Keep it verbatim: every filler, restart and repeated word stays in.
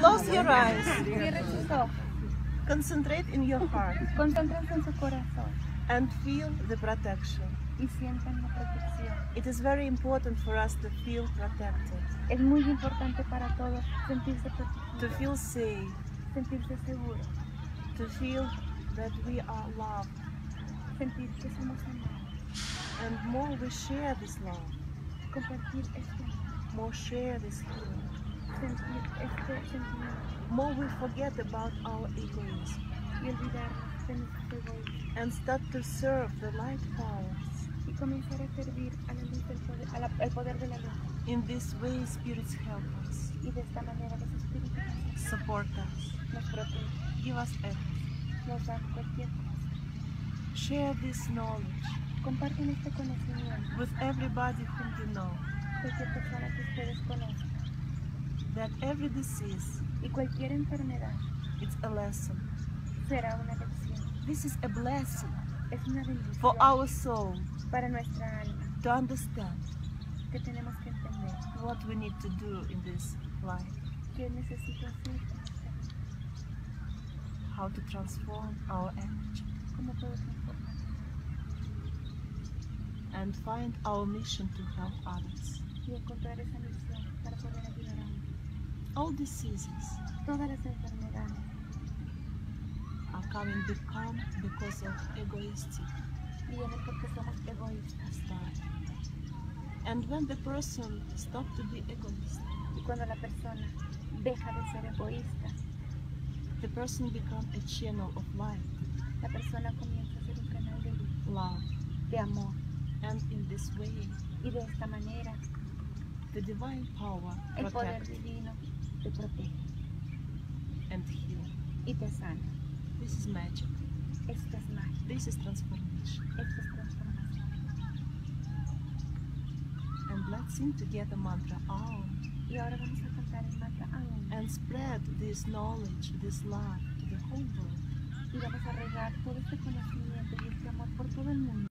Close your eyes. Cierre sus ojos. Concentrate in your heart Concéntrense en su corazón and feel the protection. y sientan la protección. It is very important for us to feel protected, Es muy importante para todos sentirse to protegidos, feel safe, sentirse seguros, to feel that we are loved. sentir que somos amados, And more we share this love, compartir este amor, more share this feeling, sentir este sentimiento more we forget about our egoism y olvidarnos de nuestro egoísmo and start to serve the light powers. y comenzar a servir a la luz del poder, a la- al poder de la luz. In this way, spirits help us, Y de esta manera los espíritus support us, nos protegen, give us everything. nos dan cualquier cosa. Share this knowledge Comparten este conocimiento with everybody whom you know, cualquier persona que ustedes conozcan that every disease y cualquier enfermedad is a lesson. será una lección. This is a blessing Es una bendición for our soul para nuestra alma to understand que tenemos que entender what we need to do in this life, qué necesito hacer en esta vida, how to transform our energy cómo puedo transformar and find our mission to help others. y encontrar esa misión para poder ayudar a otros. All diseases Todas las enfermedades are coming become because of egoistic vienen porque somos egoístas style. And when the person stops to be egoist, y cuando la persona deja de ser egoísta, the person becomes a channel of light, la persona comienza a ser un canal de luz, love, de amor, and in this way, y de esta manera the divine power el poder protects divino te protege and heals. y te sana. This is magic. Esto es magia, This is transformation. esto es transformación. And let's sing together mantra Aum Y ahora vamos a cantar el mantra Aum and spread this knowledge, this love to the whole world. y vamos a regar todo este conocimiento y este amor por todo el mundo.